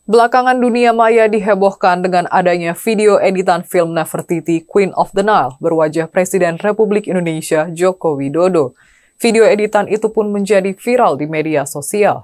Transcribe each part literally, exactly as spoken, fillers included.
Belakangan dunia maya dihebohkan dengan adanya video editan film Nefertiti Queen of the Nile berwajah Presiden Republik Indonesia Joko Widodo. Video editan itu pun menjadi viral di media sosial.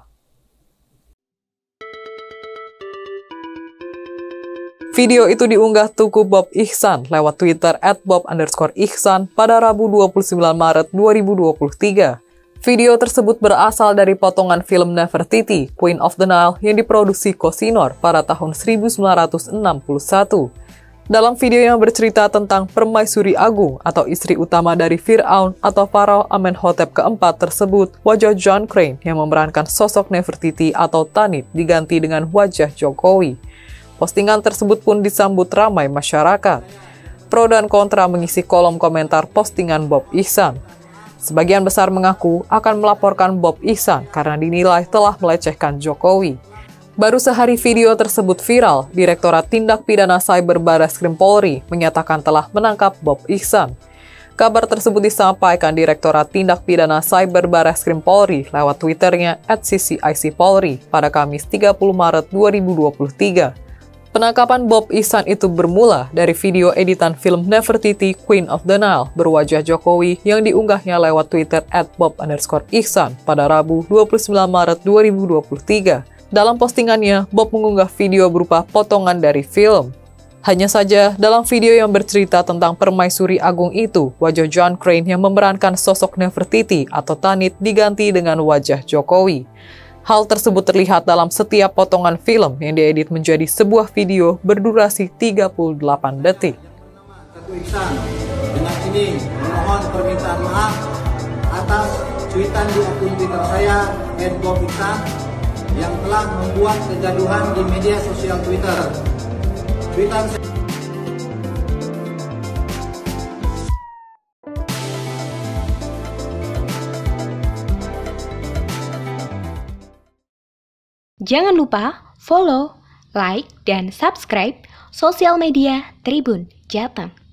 Video itu diunggah Tuku Bob Ihsan lewat Twitter at bob underscore ihsan pada Rabu dua puluh sembilan Maret dua ribu dua puluh tiga. Video tersebut berasal dari potongan film Nefertiti, Queen of the Nile yang diproduksi Kosinor pada tahun seribu sembilan ratus enam puluh satu. Dalam video yang bercerita tentang Permaisuri Agung atau istri utama dari Fir'aun atau Farao Amenhotep keempat tersebut, wajah John Crane yang memerankan sosok Nefertiti atau Tanit diganti dengan wajah Jokowi. Postingan tersebut pun disambut ramai masyarakat. Pro dan kontra mengisi kolom komentar postingan Bob Ihsan. Sebagian besar mengaku akan melaporkan Bob Ihsan karena dinilai telah melecehkan Jokowi. Baru sehari video tersebut viral, Direktorat Tindak Pidana Cyber Barreskrim Polri menyatakan telah menangkap Bob Ihsan. Kabar tersebut disampaikan Direktorat Tindak Pidana Cyber Barreskrim Polri lewat Twitternya at c c i c polri pada Kamis tiga puluh Maret dua ribu dua puluh tiga. Penangkapan Bob Ihsan itu bermula dari video editan film Nefertiti Queen of the Nile berwajah Jokowi yang diunggahnya lewat Twitter at bob underscore ihsan pada Rabu dua puluh sembilan Maret dua ribu dua puluh tiga. Dalam postingannya, Bob mengunggah video berupa potongan dari film. Hanya saja, dalam video yang bercerita tentang Permaisuri Agung itu, wajah John Crane yang memerankan sosok Nefertiti atau Tanit diganti dengan wajah Jokowi. Hal tersebut terlihat dalam setiap potongan film yang diedit menjadi sebuah video berdurasi tiga puluh delapan detik. Dengan ini mohon permintaan maaf atas cuitan di akun Twitter saya at bob ihsan yang telah membuat kegaduhan di media sosial Twitter. Cuitan saya Jangan lupa follow, like, dan subscribe sosial media Tribun Jateng.